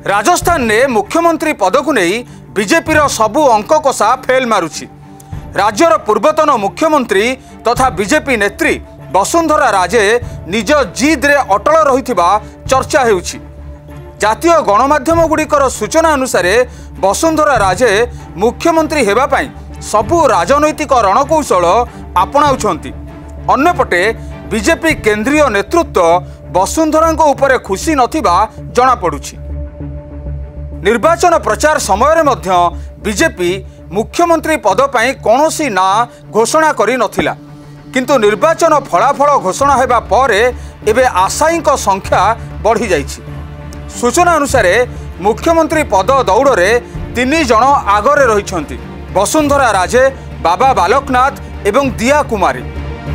राजस्थान ने मुख्यमंत्री पद को नहीं बीजेपी सबु अंक कषा फेल मारुछि। राज्यर पूर्वतन मुख्यमंत्री तथा बीजेपी नेत्री वसुंधरा राजे निज जिद रे अटल रहिथिबा चर्चा हेउछि। जातीय गणमाध्यम गुड़िकर सूचना अनुसार वसुंधरा राजे मुख्यमंत्री हेबा पई सबु राजनैतिक रणकौशल आपणाउछंती। अन्यपटे बीजेपी केंद्रीय नेतृत्व वसुंधरा उपरे खुशी नथिबा जणा पड़ुछि। निर्वाचन प्रचार समय मध्य बीजेपी मुख्यमंत्री पद पर कौनसी ना घोषणा करी नथिला, किंतु निर्वाचन फलाफल घोषणा हेबा परे एबे आशायीक संख्या बढ़ी जाइछि। सूचना अनुसार मुख्यमंत्री पद दौड़ रे 3 जन आगरे रहिछंती, वसुंधरा राजे, बाबा बालकनाथ एवं दिया कुमारी।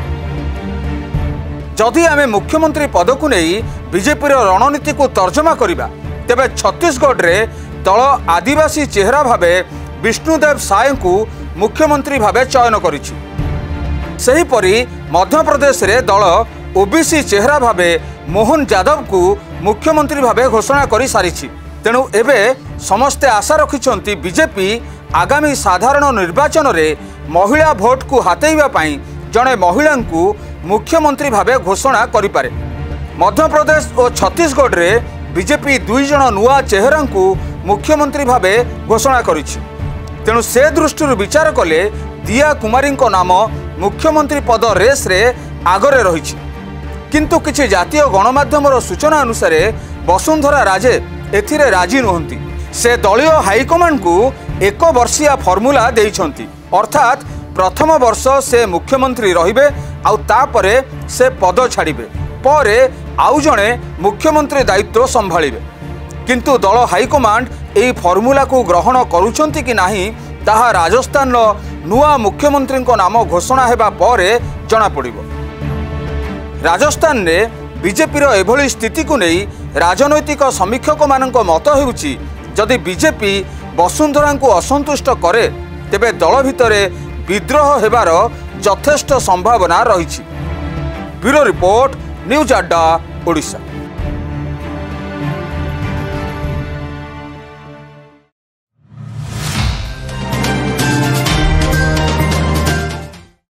जदि आमे मुख्यमंत्री पद को नहीं बीजेपी रणनीति को तर्जमा करिबा तेबे छत्तीसगढ़ रे दल आदिवासी चेहरा भावे विष्णुदेव साय को मुख्यमंत्री भावे चयन करिछि। सेहीपरि मध्य प्रदेश रे दल ओबीसी चेहरा भावे मोहन यादव को मुख्यमंत्री भावे घोषणा करि सारिछि। तेणु एबे समस्ते आशा रखिछंती बीजेपी आगामी साधारण निर्वाचन रे महिला भोट को हातेइबा पई जणे महिला को मुख्यमंत्री भावे घोषणा करि पारे। मध्य प्रदेश और छत्तीसगढ़ रे बीजेपी 2 जन नुआ चेहरा को मुख्यमंत्री भावे घोषणा करिछि। तेणु से दृष्टि विचार कले दिया कुमारी नाम मुख्यमंत्री पद रेस रे आगरे रहिछि। किंतु किछि जातीय गणमाध्यम सूचना अनुसार वसुंधरा राजे एथिरे राजी नुहंती। से दलीय हाईकमांड को 1 वर्षिया फर्मुला देइछंती, अर्थात प्रथम वर्ष से मुख्यमंत्री रहिबे आउ तापरे से पद छाड़िबे, परे आउ जणे मुख्यमंत्री दायित्व संभाळिबे। किंतु दल हाईकमांड एही फर्मुला को ग्रहण करूछंती कि नाही ताहा राजस्थान नुआ मुख्यमंत्री नाम घोषणा हेबा परे जणा पड़िबो। राजस्थान ने बीजेपी एभली स्थिति को नहीं राजनैतिक समीक्षक मानक मत हेउछि, जदि बीजेपी वसुंधरा को असंतुष्ट करे तेबे दल भितरे विद्रोह हेबार यथेष्ट संभावना रहिछि। ब्यूरो रिपोर्ट, न्यूज अड्डा, ओडिशा।